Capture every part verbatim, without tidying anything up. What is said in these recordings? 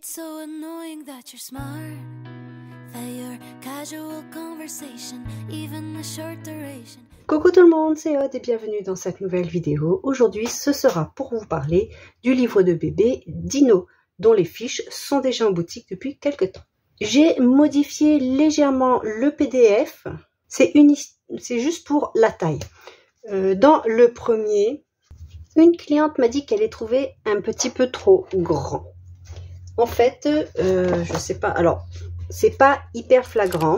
It's so annoying that you're smart, that your casual conversation, even a short duration. Coucou tout le monde, c'est Aude et bienvenue dans cette nouvelle vidéo. Aujourd'hui, ce sera pour vous parler du livre de bébé Dino, dont les fiches sont déjà en boutique depuis quelques temps. J'ai modifié légèrement le P D F, c'est juste pour la taille. Euh, dans le premier, une cliente m'a dit qu'elle est trouvée un petit peu trop grand. En fait, euh, je sais pas, alors, c'est pas hyper flagrant.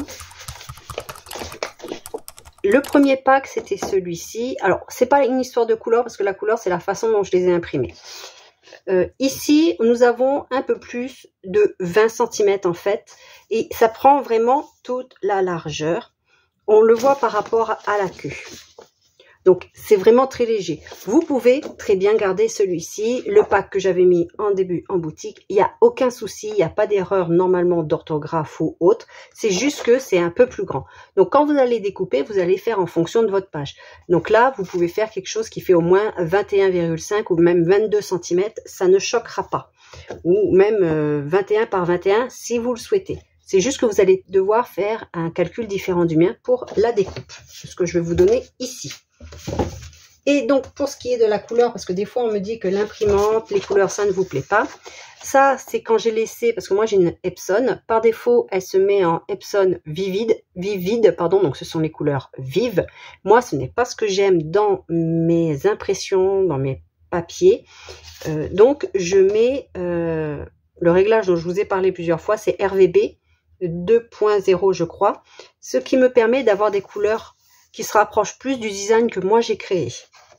Le premier pack, c'était celui-ci. Alors, c'est pas une histoire de couleur, parce que la couleur, c'est la façon dont je les ai imprimés. Euh, ici, nous avons un peu plus de vingt centimètres, en fait. Et ça prend vraiment toute la largeur. On le voit par rapport à la queue. Donc, c'est vraiment très léger. Vous pouvez très bien garder celui-ci, le pack que j'avais mis en début en boutique. Il n'y a aucun souci, il n'y a pas d'erreur normalement d'orthographe ou autre. C'est juste que c'est un peu plus grand. Donc, quand vous allez découper, vous allez faire en fonction de votre page. Donc là, vous pouvez faire quelque chose qui fait au moins vingt et un virgule cinq ou même vingt-deux centimètres. Ça ne choquera pas. Ou même euh, vingt et un par vingt et un si vous le souhaitez. C'est juste que vous allez devoir faire un calcul différent du mien pour la découpe. C'est ce que je vais vous donner ici. Et donc, pour ce qui est de la couleur, parce que des fois, on me dit que l'imprimante, les couleurs, ça ne vous plaît pas. Ça, c'est quand j'ai laissé, parce que moi, j'ai une Epson. Par défaut, elle se met en Epson vivide, vivide, pardon, donc ce sont les couleurs vives. Moi, ce n'est pas ce que j'aime dans mes impressions, dans mes papiers. Euh, donc, je mets euh, le réglage dont je vous ai parlé plusieurs fois, c'est R V B deux point zéro, je crois, ce qui me permet d'avoir des couleurs qui se rapproche plus du design que moi j'ai créé.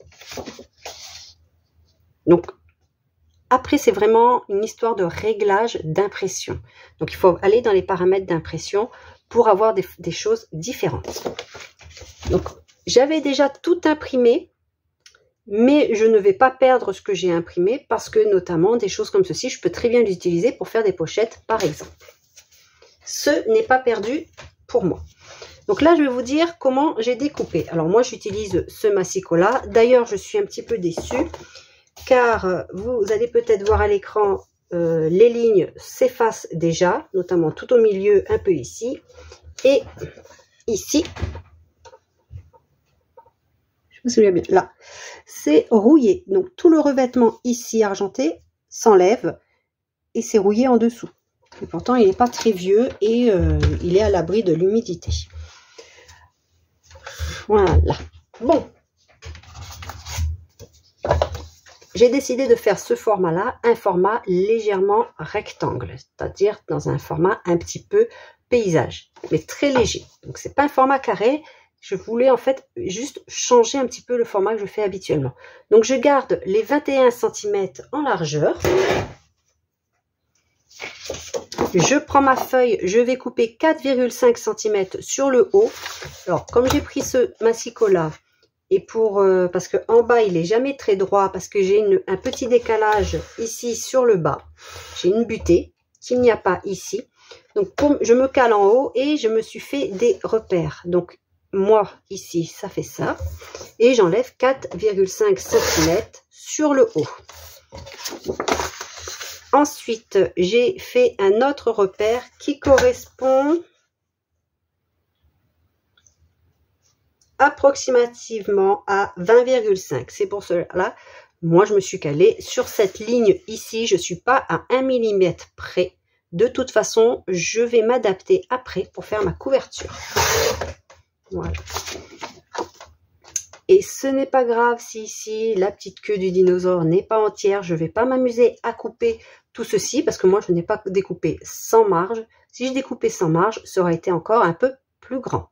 Donc, après, c'est vraiment une histoire de réglage d'impression. Donc, il faut aller dans les paramètres d'impression pour avoir des, des choses différentes. Donc, j'avais déjà tout imprimé, mais je ne vais pas perdre ce que j'ai imprimé parce que, notamment, des choses comme ceci, je peux très bien les utiliser pour faire des pochettes, par exemple. Ce n'est pas perdu pour moi. Donc là, je vais vous dire comment j'ai découpé. Alors moi, j'utilise ce massicot-là. D'ailleurs, je suis un petit peu déçue car vous allez peut-être voir à l'écran, euh, les lignes s'effacent déjà, notamment tout au milieu, un peu ici. Et ici, je me souviens bien, là, c'est rouillé. Donc tout le revêtement ici argenté s'enlève et c'est rouillé en dessous. Et pourtant, il n'est pas très vieux et euh, il est à l'abri de l'humidité. Voilà. Bon. J'ai décidé de faire ce format-là, un format légèrement rectangle, c'est-à-dire dans un format un petit peu paysage, mais très léger. Donc, c'est pas un format carré. Je voulais en fait juste changer un petit peu le format que je fais habituellement. Donc, je garde les vingt et un centimètres en largeur. Je prends ma feuille, je vais couper quatre virgule cinq centimètres sur le haut. Alors, comme j'ai pris ce massicot-là, et pour euh, parce que en bas, il est jamais très droit, parce que j'ai un petit décalage ici sur le bas. J'ai une butée qu'il n'y a pas ici. Donc, pour, je me cale en haut et je me suis fait des repères. Donc, moi, ici, ça fait ça. Et j'enlève quatre virgule cinq centimètres sur le haut. Ensuite, j'ai fait un autre repère qui correspond approximativement à vingt virgule cinq. C'est pour cela, moi, je me suis calée sur cette ligne ici. Je ne suis pas à un millimètre près. De toute façon, je vais m'adapter après pour faire ma couverture. Voilà. Et ce n'est pas grave si ici, la petite queue du dinosaure n'est pas entière. Je ne vais pas m'amuser à couper tout ceci parce que moi, je n'ai pas découpé sans marge. Si je découpais sans marge, ça aurait été encore un peu plus grand.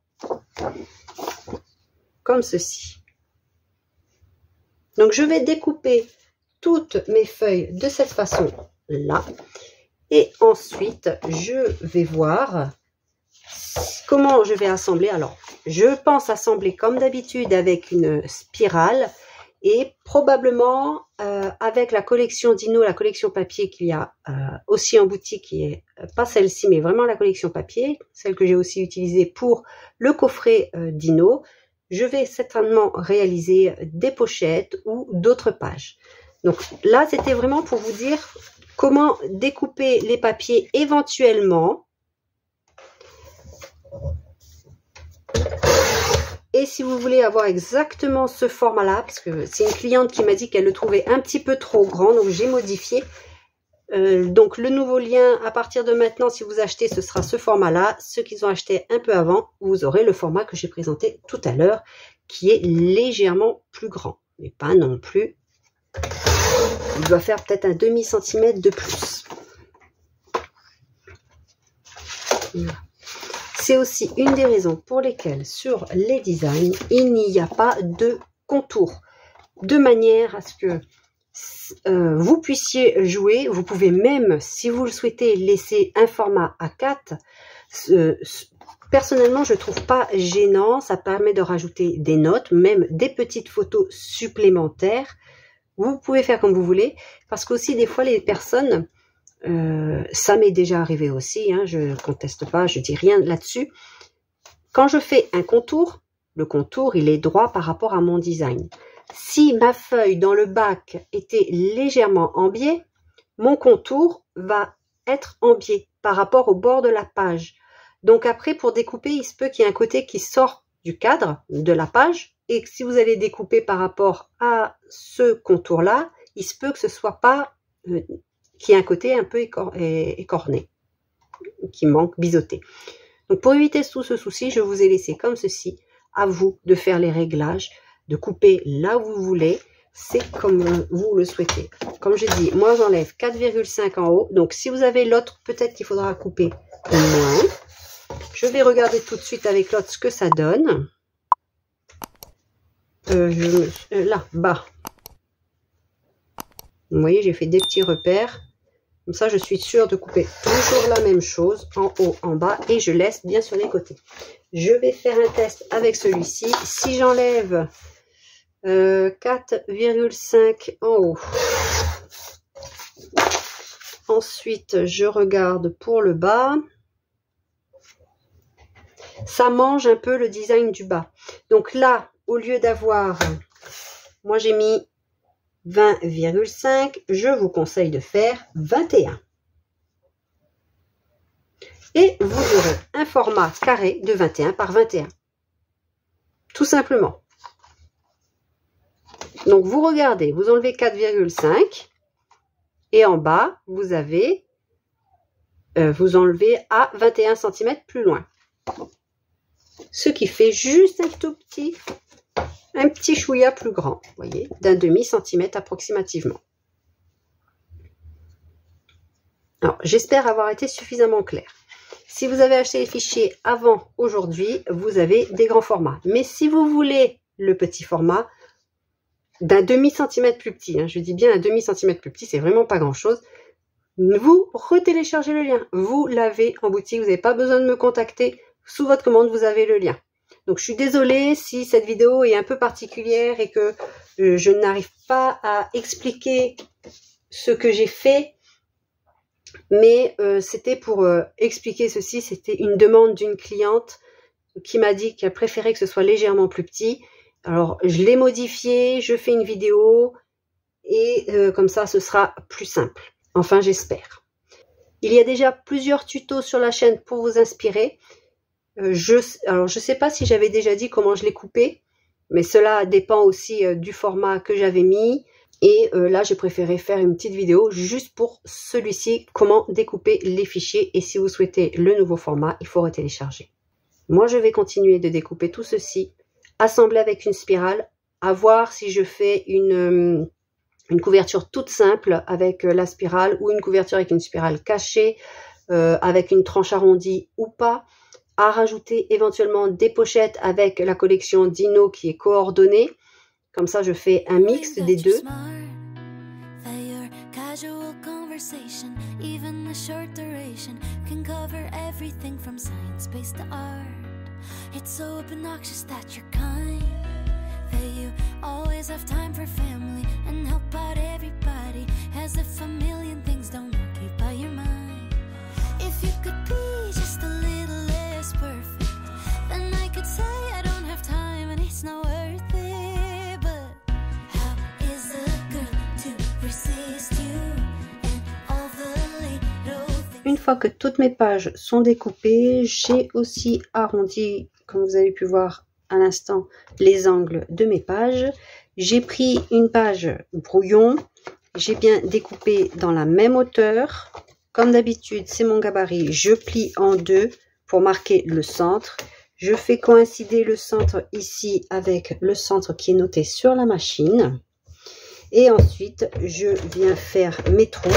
Comme ceci. Donc, je vais découper toutes mes feuilles de cette façon-là. Et ensuite, je vais voir comment je vais assembler. Alors, je pense assembler comme d'habitude avec une spirale et probablement euh, avec la collection Dino, la collection papier qu'il y a euh, aussi en boutique, qui est euh, pas celle-ci, mais vraiment la collection papier, celle que j'ai aussi utilisée pour le coffret euh, Dino. Je vais certainement réaliser des pochettes ou d'autres pages. Donc là, c'était vraiment pour vous dire comment découper les papiers éventuellement. Et si vous voulez avoir exactement ce format-là, parce que c'est une cliente qui m'a dit qu'elle le trouvait un petit peu trop grand, donc j'ai modifié. Euh, donc le nouveau lien, à partir de maintenant, si vous achetez, ce sera ce format-là. Ceux qui ont acheté un peu avant, vous aurez le format que j'ai présenté tout à l'heure, qui est légèrement plus grand, mais pas non plus. Il doit faire peut-être un demi centimètre de plus. Voilà. C'est aussi une des raisons pour lesquelles sur les designs, il n'y a pas de contour, de manière à ce que euh, vous puissiez jouer. Vous pouvez même, si vous le souhaitez, laisser un format A quatre. Euh, personnellement, je trouve pas gênant. Ça permet de rajouter des notes, même des petites photos supplémentaires. Vous pouvez faire comme vous voulez, parce qu'aussi des fois les personnes, euh, ça m'est déjà arrivé aussi, hein, je ne conteste pas, je dis rien là-dessus. Quand je fais un contour, le contour il est droit par rapport à mon design. Si ma feuille dans le bac était légèrement en biais, mon contour va être en biais par rapport au bord de la page. Donc après, pour découper, il se peut qu'il y ait un côté qui sort du cadre de la page. Et si vous allez découper par rapport à ce contour-là, il se peut que ce soit pas, euh, qu'il y ait un côté un peu écor écorné, qui manque, biseauté. Donc pour éviter tout ce souci, je vous ai laissé comme ceci. À vous de faire les réglages, de couper là où vous voulez. C'est comme vous le souhaitez. Comme je dis, moi j'enlève quatre virgule cinq en haut. Donc si vous avez l'autre, peut-être qu'il faudra couper moins. Je vais regarder tout de suite avec l'autre ce que ça donne. Euh, je, euh, là, bas. Vous voyez, j'ai fait des petits repères. Comme ça, je suis sûre de couper toujours la même chose, en haut, en bas, et je laisse bien sur les côtés. Je vais faire un test avec celui-ci. Si j'enlève euh, quatre virgule cinq en haut, ensuite, je regarde pour le bas. Ça mange un peu le design du bas. Donc là, au lieu d'avoir, moi j'ai mis vingt virgule cinq, je vous conseille de faire vingt et un. Et vous aurez un format carré de vingt et un par vingt et un. Tout simplement. Donc vous regardez, vous enlevez quatre virgule cinq et en bas, vous avez, euh, vous enlevez à vingt et un centimètres plus loin. Ce qui fait juste un tout petit, un petit chouïa plus grand, vous voyez, d'un demi centimètre approximativement. Alors, j'espère avoir été suffisamment clair. Si vous avez acheté les fichiers avant aujourd'hui, vous avez des grands formats. Mais si vous voulez le petit format, d'un demi centimètre plus petit, hein, je dis bien un demi centimètre plus petit, c'est vraiment pas grand chose, vous retéléchargez le lien. Vous l'avez en boutique, vous n'avez pas besoin de me contacter. Sous votre commande, vous avez le lien. Donc, je suis désolée si cette vidéo est un peu particulière et que euh, je n'arrive pas à expliquer ce que j'ai fait. Mais euh, c'était pour euh, expliquer ceci. C'était une demande d'une cliente qui m'a dit qu'elle préférait que ce soit légèrement plus petit. Alors, je l'ai modifié, je fais une vidéo et euh, comme ça, ce sera plus simple. Enfin, j'espère. Il y a déjà plusieurs tutos sur la chaîne pour vous inspirer. Je, alors, je ne sais pas si j'avais déjà dit comment je l'ai coupé, mais cela dépend aussi euh, du format que j'avais mis. Et euh, là, j'ai préféré faire une petite vidéo juste pour celui-ci, comment découper les fichiers. Et si vous souhaitez le nouveau format, il faut retélécharger. Moi, je vais continuer de découper tout ceci, assembler avec une spirale, à voir si je fais une, euh, une couverture toute simple avec euh, la spirale ou une couverture avec une spirale cachée, euh, avec une tranche arrondie ou pas. À rajouter éventuellement des pochettes avec la collection Dino qui est coordonnée. Comme ça, je fais un mix des deux. une fois que toutes mes pages sont découpées, j'ai aussi arrondi, comme vous avez pu voir à l'instant, les angles de mes pages. J'ai pris une page brouillon, j'ai bien découpé dans la même hauteur. Comme d'habitude, c'est mon gabarit, je plie en deux pour marquer le centre. Je fais coïncider le centre ici avec le centre qui est noté sur la machine. Et ensuite, je viens faire mes trous.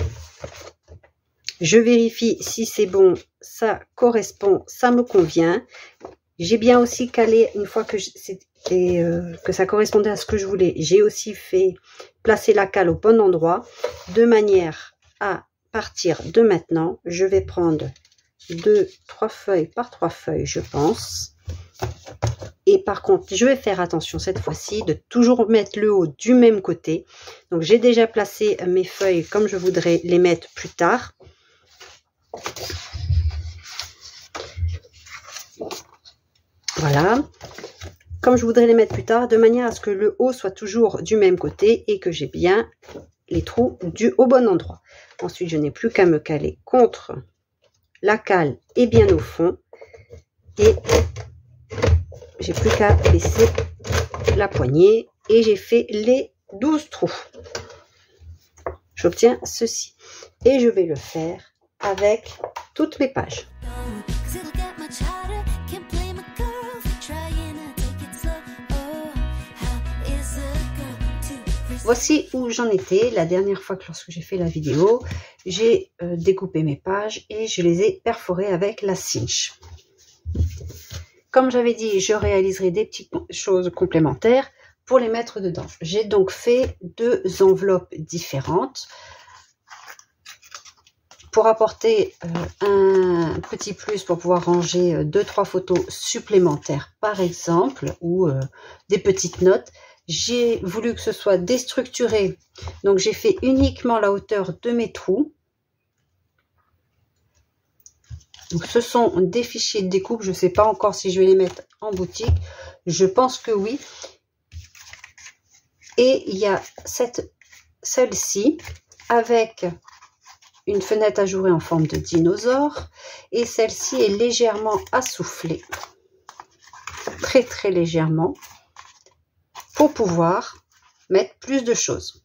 Je vérifie si c'est bon, ça correspond, ça me convient. J'ai bien aussi calé, une fois que, et, euh, que ça correspondait à ce que je voulais, j'ai aussi fait placer la cale au bon endroit, de manière à partir de maintenant, je vais prendre deux, trois feuilles par trois feuilles, je pense. Et par contre, je vais faire attention cette fois-ci de toujours mettre le haut du même côté. Donc, j'ai déjà placé mes feuilles comme je voudrais les mettre plus tard. Voilà. Comme je voudrais les mettre plus tard, de manière à ce que le haut soit toujours du même côté et que j'ai bien les trous du au bon endroit. Ensuite, je n'ai plus qu'à me caler contre la cale et bien au fond. Et j'ai plus qu'à baisser la poignée et j'ai fait les douze trous. J'obtiens ceci et je vais le faire avec toutes mes pages. Voici où j'en étais la dernière fois que lorsque j'ai fait la vidéo. J'ai euh, découpé mes pages et je les ai perforées avec la cinch. Comme j'avais dit, je réaliserai des petites choses complémentaires pour les mettre dedans. J'ai donc fait deux enveloppes différentes pour apporter euh, un petit plus pour pouvoir ranger euh, deux trois photos supplémentaires par exemple, ou euh, des petites notes. J'ai voulu que ce soit déstructuré, donc j'ai fait uniquement la hauteur de mes trous. Donc ce sont des fichiers de découpe, je ne sais pas encore si je vais les mettre en boutique, je pense que oui. Et il y a cette celle-ci avec une fenêtre ajourée en forme de dinosaure, et celle-ci est légèrement assoufflée, très très légèrement, pour pouvoir mettre plus de choses.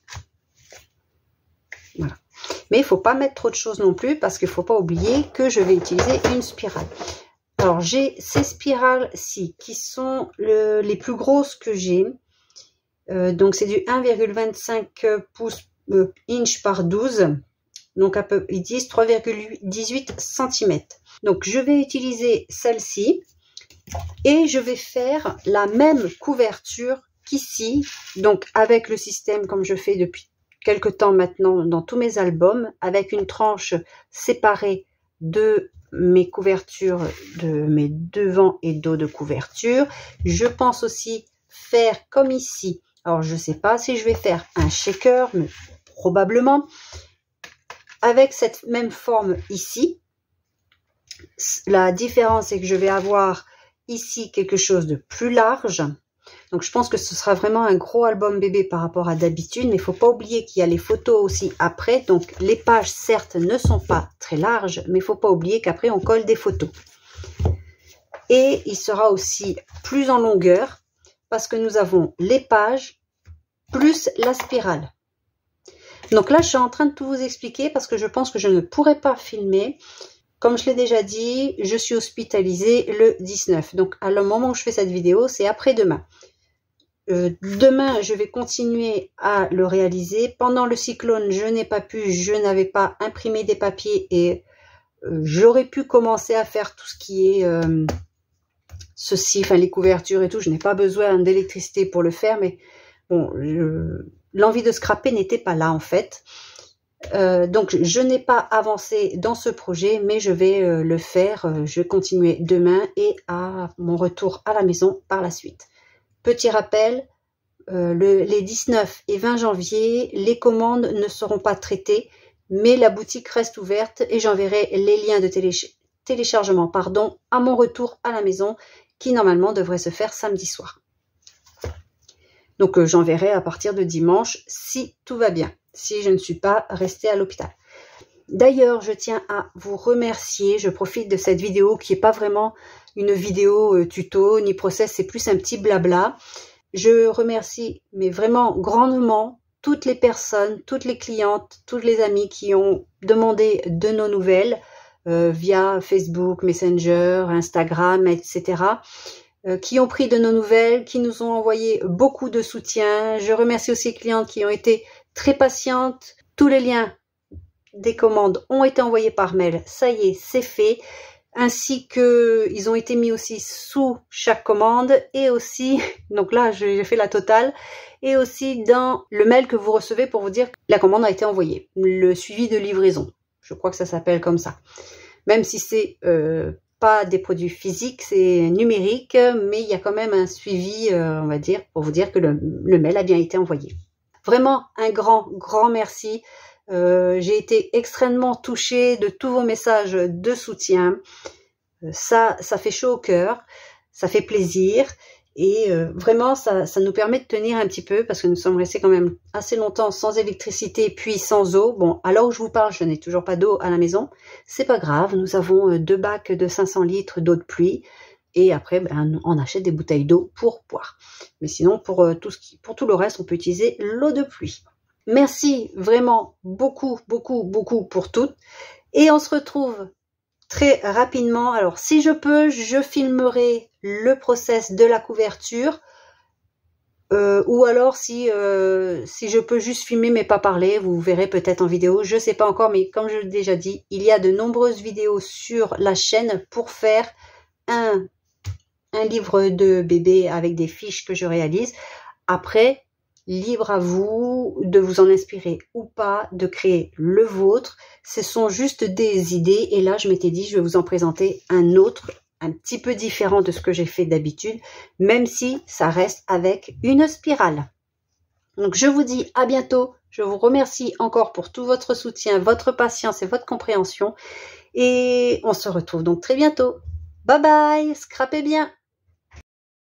Voilà. Mais il ne faut pas mettre trop de choses non plus, parce qu'il ne faut pas oublier que je vais utiliser une spirale. Alors j'ai ces spirales-ci qui sont le, les plus grosses que j'ai. Euh, donc c'est du un virgule vingt-cinq pouces euh, inch par douze. Donc à peu, ils disent trois virgule dix-huit centimètres. Donc je vais utiliser celle-ci et je vais faire la même couverture qu'ici. Donc avec le système comme je fais depuis quelque temps maintenant dans tous mes albums, avec une tranche séparée de mes couvertures, de mes devants et dos de couverture. Je pense aussi faire comme ici. Alors je ne sais pas si je vais faire un shaker, mais probablement. Avec cette même forme ici, la différence c'est que je vais avoir ici quelque chose de plus large. Donc je pense que ce sera vraiment un gros album bébé par rapport à d'habitude, mais il ne faut pas oublier qu'il y a les photos aussi après. Donc les pages certes ne sont pas très larges, mais il ne faut pas oublier qu'après on colle des photos. Et il sera aussi plus en longueur parce que nous avons les pages plus la spirale. Donc là, je suis en train de tout vous expliquer parce que je pense que je ne pourrai pas filmer. Comme je l'ai déjà dit, je suis hospitalisée le dix-neuf. Donc, à le moment où je fais cette vidéo, c'est après-demain. Euh, demain, je vais continuer à le réaliser. Pendant le cyclone, je n'ai pas pu, je n'avais pas imprimé des papiers et euh, j'aurais pu commencer à faire tout ce qui est euh, ceci, enfin les couvertures et tout. Je n'ai pas besoin d'électricité pour le faire, mais bon, je... l'envie de scraper n'était pas là en fait. Euh, donc je n'ai pas avancé dans ce projet, mais je vais euh, le faire. Euh, je vais continuer demain et à mon retour à la maison par la suite. Petit rappel, euh, le, les dix-neuf et vingt janvier, les commandes ne seront pas traitées, mais la boutique reste ouverte et j'enverrai les liens de téléch téléchargement pardon, à mon retour à la maison qui normalement devrait se faire samedi soir. Donc euh, j'enverrai à partir de dimanche si tout va bien, si je ne suis pas restée à l'hôpital. D'ailleurs, je tiens à vous remercier. Je profite de cette vidéo qui n'est pas vraiment une vidéo euh, tuto ni process, c'est plus un petit blabla. Je remercie, mais vraiment grandement, toutes les personnes, toutes les clientes, toutes les amies qui ont demandé de nos nouvelles euh, via Facebook, Messenger, Instagram, et cetera, euh, qui ont pris de nos nouvelles, qui nous ont envoyé beaucoup de soutien. Je remercie aussi les clientes qui ont été très patientes. Tous les liens des commandes ont été envoyés par mail. Ça y est, c'est fait. Ainsi que ils ont été mis aussi sous chaque commande et aussi, donc là j'ai fait la totale, et aussi dans le mail que vous recevez pour vous dire que la commande a été envoyée, le suivi de livraison, je crois que ça s'appelle comme ça, même si c'est euh, pas des produits physiques, c'est numérique, mais il y a quand même un suivi, euh, on va dire, pour vous dire que le, le mail a bien été envoyé. Vraiment un grand, grand merci. Euh, j'ai été extrêmement touchée de tous vos messages de soutien. Ça, ça fait chaud au cœur, ça fait plaisir et euh, vraiment ça, ça nous permet de tenir un petit peu parce que nous sommes restés quand même assez longtemps sans électricité puis sans eau. Bon, à l'heure où je vous parle, je n'ai toujours pas d'eau à la maison. C'est pas grave, nous avons deux bacs de cinq cents litres d'eau de pluie et après ben, on achète des bouteilles d'eau pour boire. Mais sinon pour, euh, tout ce qui, pour tout le reste, on peut utiliser l'eau de pluie. Merci vraiment beaucoup, beaucoup, beaucoup pour tout. Et on se retrouve très rapidement. Alors, si je peux, je filmerai le process de la couverture. Euh, ou alors, si, euh, si je peux juste filmer mais pas parler, vous verrez peut-être en vidéo. Je ne sais pas encore, mais comme je l'ai déjà dit, il y a de nombreuses vidéos sur la chaîne pour faire un, un livre de bébé avec des fiches que je réalise. Après, libre à vous de vous en inspirer ou pas, de créer le vôtre. Ce sont juste des idées et là je m'étais dit je vais vous en présenter un autre un petit peu différent de ce que j'ai fait d'habitude, même si ça reste avec une spirale. Donc je vous dis à bientôt. Je vous remercie encore pour tout votre soutien, votre patience et votre compréhension et on se retrouve donc très bientôt. Bye bye, scrapez bien.